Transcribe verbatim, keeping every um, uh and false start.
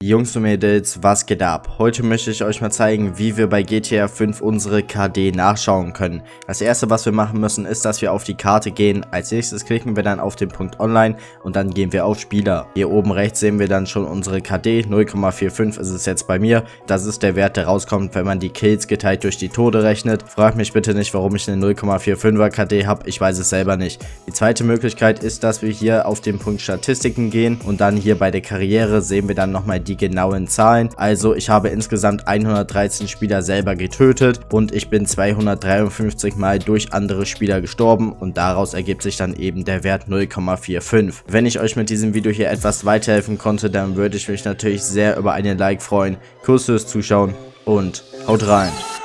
Jungs und Mädels, was geht ab? Heute möchte ich euch mal zeigen, wie wir bei G T A fünf unsere K D nachschauen können. Das erste, was wir machen müssen, ist, dass wir auf die Karte gehen. Als nächstes klicken wir dann auf den Punkt Online und dann gehen wir auf Spieler. Hier oben rechts sehen wir dann schon unsere K D, null Komma fünfundvierzig ist es jetzt bei mir. Das ist der Wert, der rauskommt, wenn man die Kills geteilt durch die Tode rechnet. Fragt mich bitte nicht, warum ich eine null Komma fünfundvierziger K D habe, ich weiß es selber nicht. Die zweite Möglichkeit ist, dass wir hier auf den Punkt Statistiken gehen und dann hier bei der Karriere sehen wir dann nochmal die Die genauen Zahlen. Also ich habe insgesamt hundertdreizehn Spieler selber getötet und ich bin zweihundertdreiundfünfzig Mal durch andere Spieler gestorben und daraus ergibt sich dann eben der Wert null Komma fünfundvierzig. Wenn ich euch mit diesem Video hier etwas weiterhelfen konnte, dann würde ich mich natürlich sehr über einen Like freuen. Kuss fürs Zuschauen und haut rein!